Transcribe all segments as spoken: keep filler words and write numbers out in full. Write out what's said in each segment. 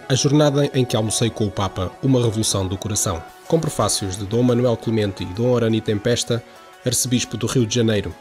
A jornada em que almocei com o Papa, uma revolução do coração, com prefácios de Dom Manuel Clemente e Dom Arani Tempesta, arcebispo do Rio de Janeiro.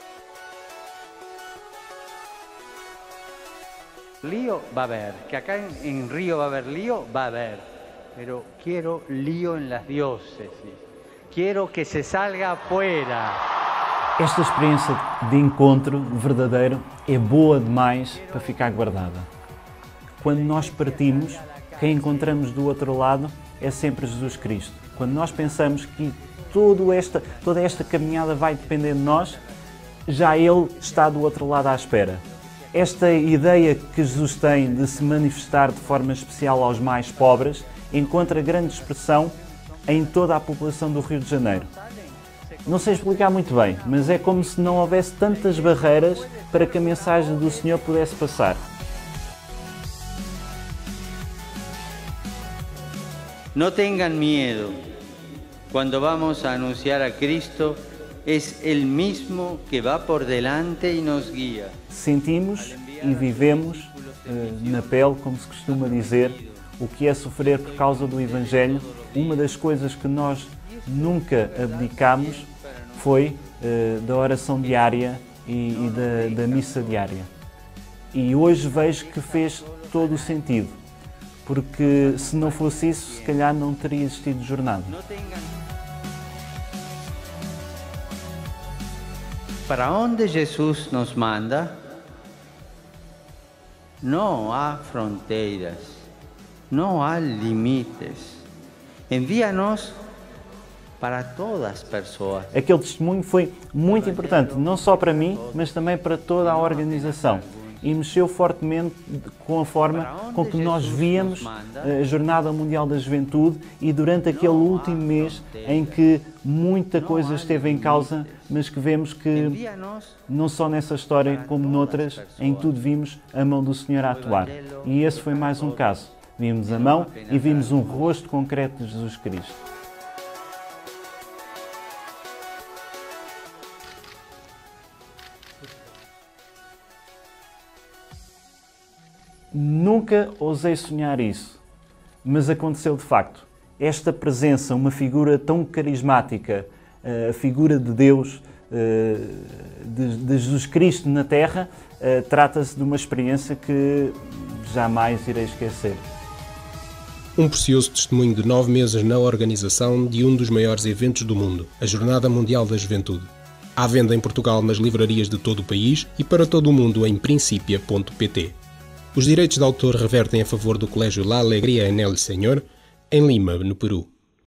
Lío va a haber, que acá en, en Río va a haber lío, va a haber, pero quiero lío en las diócesis, quiero que se salga afuera. Esta experiência de encontro verdadeiro é boa demais para ficar guardada. Quando nós partimos, quem encontramos do outro lado é sempre Jesus Cristo. Quando nós pensamos que todo esta, toda esta caminhada vai depender de nós, já Ele está do outro lado à espera. Esta ideia que Jesus tem de se manifestar de forma especial aos mais pobres encontra grande expressão em toda a população do Rio de Janeiro. Não sei explicar muito bem, mas é como se não houvesse tantas barreiras para que a mensagem do Senhor pudesse passar. No tengan miedo. Cuando vamos a anunciar a Cristo, es Él mismo que va por delante y nos guía. Sentimos e vivemos eh, na pele, como se costuma dizer, o que é sofrer por causa do Evangelho. Uma das coisas que nós nunca abdicamos foi eh, da oração diária e, e da, da missa diária. E hoje vejo que fez todo o sentido, porque se não fosse isso, se calhar não teria existido jornada. Para onde Jesus nos manda, não há fronteiras, não há limites. Envia-nos para todas as pessoas. Aquele testemunho foi muito importante, não só para mim, mas também para toda a organização. E mexeu fortemente com a forma com que nós víamos a Jornada Mundial da Juventude e durante aquele último mês em que muita coisa esteve em causa, mas que vemos que, não só nessa história como noutras, em tudo vimos a mão do Senhor a atuar. E esse foi mais um caso. Vimos a mão e vimos um rosto concreto de Jesus Cristo. Nunca ousei sonhar isso, mas aconteceu de facto. Esta presença, uma figura tão carismática, a figura de Deus, de Jesus Cristo na Terra, trata-se de uma experiência que jamais irei esquecer. Um precioso testemunho de nove meses na organização de um dos maiores eventos do mundo, a Jornada Mundial da Juventude. À venda em Portugal nas livrarias de todo o país e para todo o mundo em principia ponto pt. Os direitos de autor revertem a favor do Colégio La Alegría en el Señor, em Lima, no Peru.